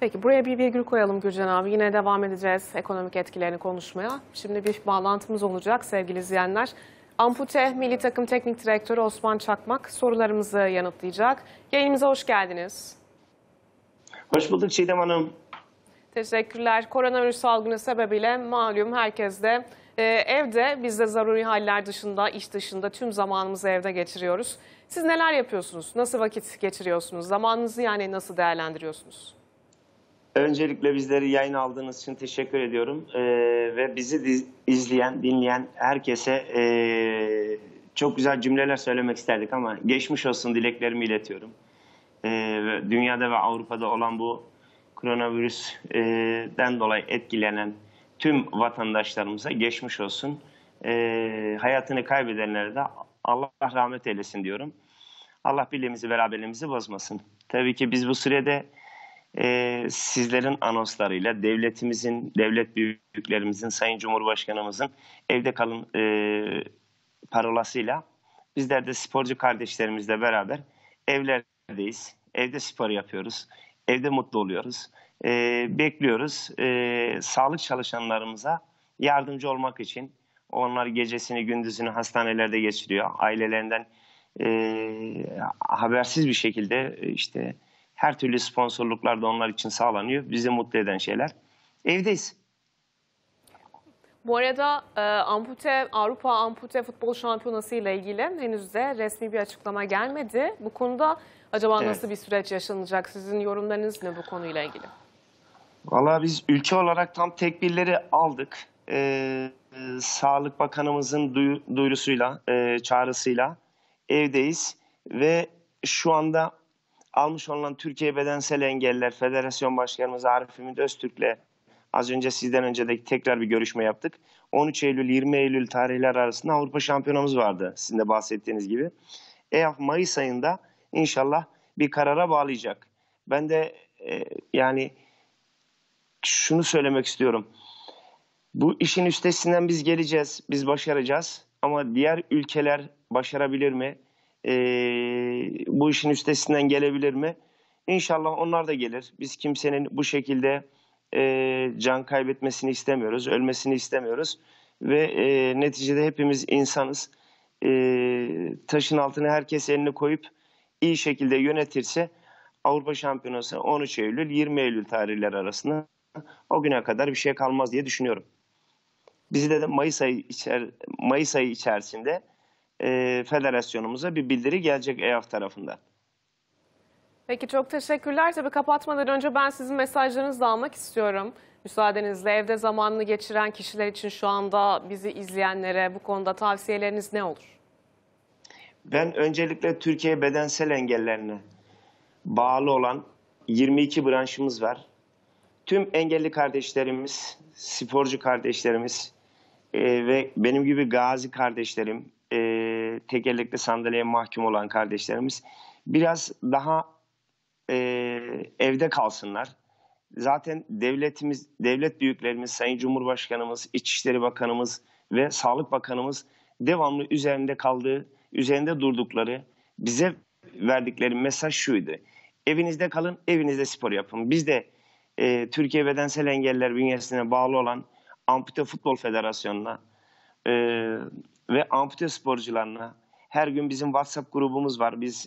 Peki buraya bir virgül koyalım Gürcan abi. Yine devam edeceğiz ekonomik etkilerini konuşmaya. Şimdi bir bağlantımız olacak sevgili izleyenler. Ampute Milli Takım Teknik Direktörü Osman Çakmak sorularımızı yanıtlayacak. Yayınımıza hoş geldiniz. Hoş bulduk Çiğdem Hanım. Teşekkürler. Koronavirüs salgını sebebiyle malum herkes de evde, biz de zaruri haller dışında, iş dışında tüm zamanımızı evde geçiriyoruz. Siz neler yapıyorsunuz? Nasıl vakit geçiriyorsunuz? Zamanınızı yani nasıl değerlendiriyorsunuz? Öncelikle bizleri yayın aldığınız için teşekkür ediyorum. Ve bizi izleyen, dinleyen herkese çok güzel cümleler söylemek isterdik ama geçmiş olsun dileklerimi iletiyorum. Dünyada ve Avrupa'da olan bu koronavirüsten dolayı etkilenen tüm vatandaşlarımıza geçmiş olsun. Hayatını kaybedenlere de Allah rahmet eylesin diyorum. Allah birliğimizi, beraberliğimizi bozmasın. Tabii ki biz bu sürede sizlerin anonslarıyla devletimizin, devlet büyüklerimizin, Sayın Cumhurbaşkanımızın evde kalın parolasıyla bizler de sporcu kardeşlerimizle beraber evlerdeyiz. Evde spor yapıyoruz. Evde mutlu oluyoruz. Bekliyoruz. Sağlık çalışanlarımıza yardımcı olmak için. Onlar gecesini gündüzünü hastanelerde geçiriyor. Ailelerinden habersiz bir şekilde işte her türlü sponsorluklar da onlar için sağlanıyor. Bizi mutlu eden şeyler. Evdeyiz. Bu arada Avrupa Ampute Futbol Şampiyonası ile ilgili henüz de resmi bir açıklama gelmedi. Bu konuda acaba nasıl bir süreç yaşanacak? Sizin yorumlarınız ne bu konuyla ilgili? Vallahi biz ülke olarak tam tedbirleri aldık. Sağlık Bakanımızın duyurusuyla, çağrısıyla evdeyiz. Ve şu anda almış olunan Türkiye Bedensel Engeller Federasyon Başkanımız Arif Ümit Öztürk'le az önce sizden önce de tekrar bir görüşme yaptık. 13 Eylül 20 Eylül tarihler arasında Avrupa Şampiyonamız vardı sizin de bahsettiğiniz gibi. EAF Mayıs ayında inşallah bir karara bağlayacak. Ben de yani şunu söylemek istiyorum. Bu işin üstesinden biz geleceğiz, biz başaracağız. Ama diğer ülkeler başarabilir mi? Bu işin üstesinden gelebilir mi? İnşallah onlar da gelir. Biz kimsenin bu şekilde can kaybetmesini istemiyoruz, ölmesini istemiyoruz. Ve neticede hepimiz insanız. Taşın altına herkes elini koyup iyi şekilde yönetirse Avrupa Şampiyonası 13 Eylül 20 Eylül tarihleri arasında o güne kadar bir şey kalmaz diye düşünüyorum. Bizde de Mayıs ayı içerisinde federasyonumuza bir bildiri gelecek EAF tarafından. Peki çok teşekkürler. Tabii kapatmadan önce ben sizin mesajlarınızı da almak istiyorum. Müsaadenizle evde zamanını geçiren kişiler için şu anda bizi izleyenlere bu konuda tavsiyeleriniz ne olur? Ben öncelikle Türkiye Bedensel Engellerine bağlı olan 22 branşımız var. Tüm engelli kardeşlerimiz, sporcu kardeşlerimiz ve benim gibi gazi kardeşlerim, tekerlekli sandalyeye mahkum olan kardeşlerimiz biraz daha evde kalsınlar. Zaten devlet büyüklerimiz, Sayın Cumhurbaşkanımız, İçişleri Bakanımız ve Sağlık Bakanımız devamlı üzerinde durdukları, bize verdikleri mesaj şuydu. Evinizde kalın, evinizde spor yapın. Biz de Türkiye Bedensel Engeller bünyesine bağlı olan Ampute Futbol Federasyonu'na ve ampute sporcularına her gün bizim WhatsApp grubumuz var. Biz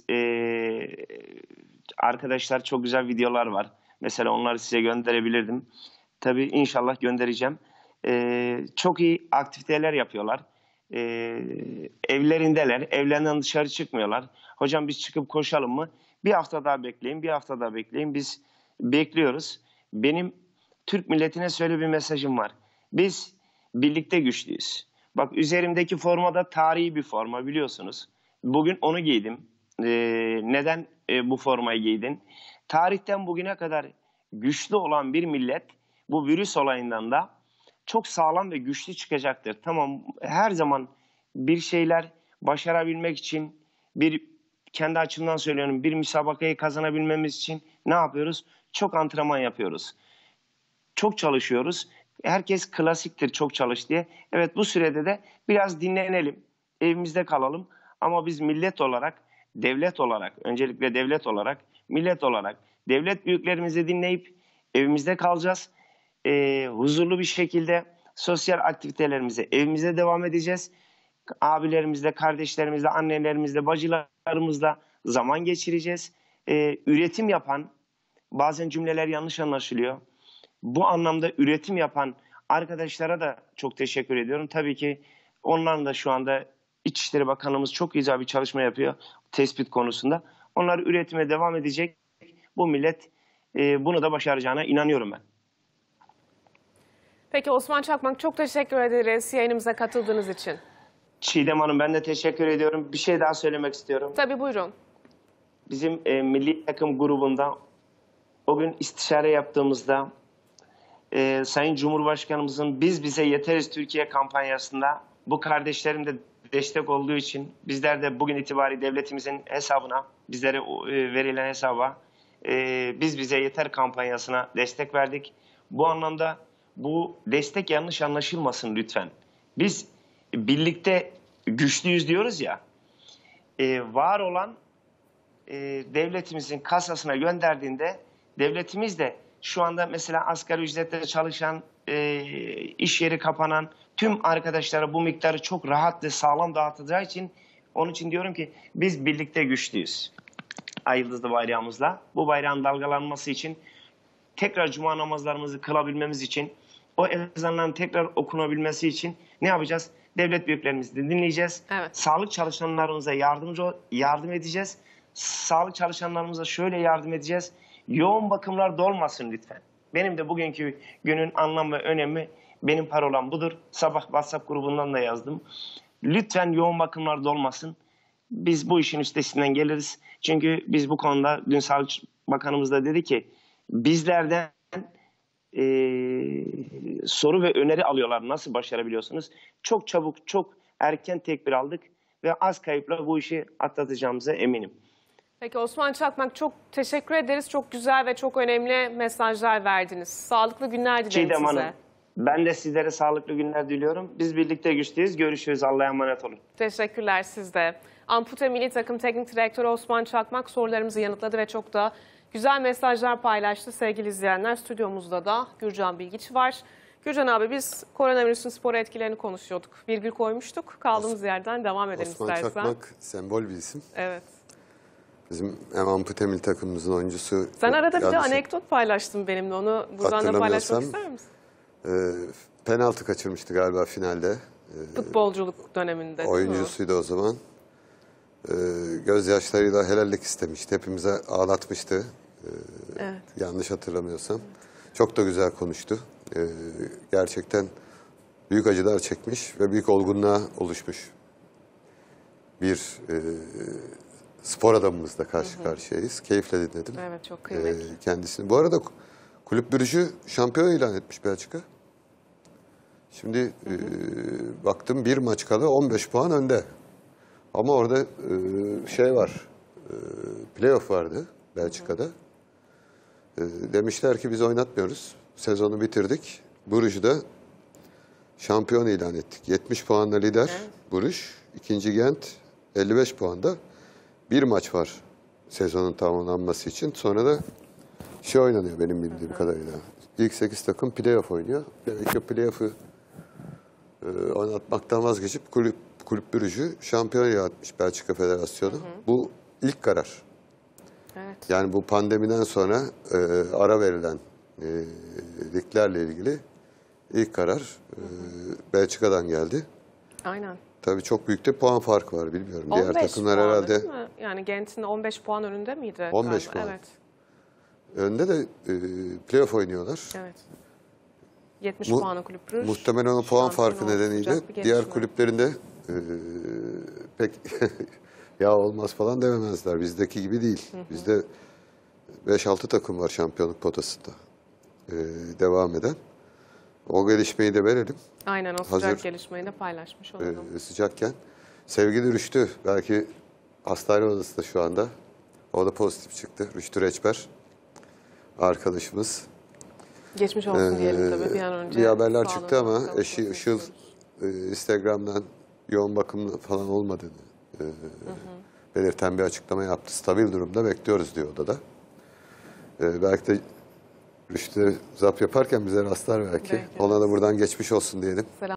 arkadaşlar çok güzel videolar var. Mesela onları size gönderebilirdim. Tabii inşallah göndereceğim. Çok iyi aktiviteler yapıyorlar. Evlerindeler. Evlerinden dışarı çıkmıyorlar. Hocam biz çıkıp koşalım mı? Bir hafta daha bekleyin, bir hafta daha bekleyin. Biz bekliyoruz. Benim Türk milletine şöyle bir mesajım var. Biz birlikte güçlüyüz. Bak üzerimdeki forma da tarihi bir forma biliyorsunuz. Bugün onu giydim. Neden bu formayı giydin? Tarihten bugüne kadar güçlü olan bir millet bu virüs olayından da çok sağlam ve güçlü çıkacaktır. Tamam her zaman bir şeyler başarabilmek için kendi açımdan söylüyorum bir müsabakayı kazanabilmemiz için ne yapıyoruz? Çok antrenman yapıyoruz. Çok çalışıyoruz. Herkes klasiktir çok çalış diye. Evet bu sürede de biraz dinlenelim. Evimizde kalalım. Ama biz millet olarak, devlet olarak, öncelikle devlet olarak, millet olarak devlet büyüklerimizi dinleyip evimizde kalacağız. Huzurlu bir şekilde sosyal aktivitelerimize evimize devam edeceğiz. Abilerimizle, kardeşlerimizle, annelerimizle, bacılarımızla zaman geçireceğiz. Üretim yapan, bazen cümleler yanlış anlaşılıyor. Bu anlamda üretim yapan arkadaşlara da çok teşekkür ediyorum. Tabii ki onların da şu anda İçişleri Bakanlığımız çok güzel bir çalışma yapıyor tespit konusunda. Onlar üretime devam edecek. Bu millet bunu da başaracağına inanıyorum ben. Peki Osman Çakmak, çok teşekkür ederiz yayınımıza katıldığınız için. Çiğdem Hanım, ben de teşekkür ediyorum. Bir şey daha söylemek istiyorum. Tabii, buyurun. Bizim milli takım grubunda o gün istişare yaptığımızda Sayın Cumhurbaşkanımızın "Biz bize yeteriz Türkiye" kampanyasında bu kardeşlerim de destek olduğu için bizler de bugün itibariyle devletimizin hesabına, bizlere verilen hesaba "Biz bize yeter" kampanyasına destek verdik. Bu anlamda bu destek yanlış anlaşılmasın lütfen. Biz birlikte güçlüyüz diyoruz ya, var olan devletimizin kasasına gönderdiğinde devletimiz de şu anda mesela asgari ücretle çalışan, iş yeri kapanan tüm arkadaşlara bu miktarı çok rahat ve sağlam dağıtacağı için, onun için diyorum ki biz birlikte güçlüyüz. Ay yıldızlı bayrağımızla bu bayrağın dalgalanması için, tekrar cuma namazlarımızı kılabilmemiz için, o ezanların tekrar okunabilmesi için ne yapacağız? Devlet büyüklerimizi dinleyeceğiz. Evet. Sağlık çalışanlarımıza yardım edeceğiz. Sağlık çalışanlarımıza şöyle yardım edeceğiz. Yoğun bakımlar dolmasın lütfen. Benim de bugünkü günün anlam ve önemi, benim parolam budur. Sabah WhatsApp grubundan da yazdım. Lütfen yoğun bakımlar dolmasın. Biz bu işin üstesinden geliriz. Çünkü biz bu konuda dün Sağlık Bakanımız da dedi ki bizlerden soru ve öneri alıyorlar. Nasıl başarabiliyorsunuz? Çok çabuk, çok erken tedbir aldık ve az kayıpla bu işi atlatacağımıza eminim. Peki Osman Çakmak, çok teşekkür ederiz. Çok güzel ve çok önemli mesajlar verdiniz. Sağlıklı günler dilerim Çiğdem size. Hanım, ben de sizlere sağlıklı günler diliyorum. Biz birlikte güçlüyüz. Görüşürüz. Allah'a emanet olun. Teşekkürler siz de. Ampute Milli Takım Teknik Direktörü Osman Çakmak sorularımızı yanıtladı ve çok da güzel mesajlar paylaştı. Sevgili izleyenler, stüdyomuzda da Gürcan Bilgiç var. Gürcan abi, biz koronavirüsün spor etkilerini konuşuyorduk. Virgül koymuştuk. Kaldığımız yerden devam edelim Osman istersen. Çakmak sembol bir isim. Evet. Bizim hem ampute milli takımımızın oyuncusu. Sen arada bir de Yanlış- anekdot paylaştın benimle. Onu buradan da paylaşmak ister misin? Penaltı kaçırmıştı galiba finalde. Futbolculuk döneminde. değil mi? Oyuncusuydu o zaman. Gözyaşlarıyla helallik istemişti. Hepimize ağlatmıştı. Evet. Yanlış hatırlamıyorsam. Çok da güzel konuştu. Gerçekten büyük acılar çekmiş ve büyük olgunluğa oluşmuş bir spor adamımızla karşı karşıyayız. Keyifle dinledim. Evet, çok kıymetli. Kendisini. Bu arada kulüp bürücü şampiyon ilan etmiş Belçika. Şimdi baktım bir maç kala 15 puan önde. Ama orada şey var, playoff vardı Belçika'da. Demişler ki biz oynatmıyoruz. Sezonu bitirdik. Bruges'i de şampiyon ilan ettik. 70 puanla lider Bruges. İkinci Gent 55 puanda. Bir maç var sezonun tamamlanması için. Sonra da şey oynanıyor benim bildiğim kadarıyla. İlk 8 takım playoff oynuyor. Demek ki playoff'u oynatmaktan vazgeçip kulüp Brugge'ü şampiyon ilan etmiş Belçika Federasyonu. Bu ilk karar. Evet. Yani bu pandemiden sonra ara verilen liglerle ilgili ilk karar Belçika'dan geldi. Aynen. Tabii çok büyük de puan farkı var bilmiyorum. 15 Diğer takımlar puan, herhalde değil mi? Yani Gent'in 15 puan önünde miydi? 15 galiba? puan. Evet. önde de playoff oynuyorlar. Evet. 70 puanı kulüp Brugge. Muhtemelen o puan farkı Şampiyon nedeniyle olacak bir diğer gelişme. kulüplerinde pek ya olmaz falan dememezler. Bizdeki gibi değil. Bizde 5-6 takım var şampiyonluk potasında devam eden. O gelişmeyi de verelim. Aynen, o sıcak Hazır gelişmeyi de paylaşmış olalım. sıcakken. Sevgili Rüştü, belki hastane odasında şu anda. O da pozitif çıktı. Rüştü Reçber arkadaşımız. Geçmiş olsun diyelim tabii bir an önce. Bir haberler sağlığına çıktı ama kavuşmasını eşi Işıl istiyoruz. Instagram'dan yoğun bakım falan olmadığını belirten bir açıklama yaptı. Stabil durumda bekliyoruz diyor odada. Belki de Rüştü zap yaparken bize rastlar belki. Belki Ona da buradan geçmiş olsun diyelim. Selam.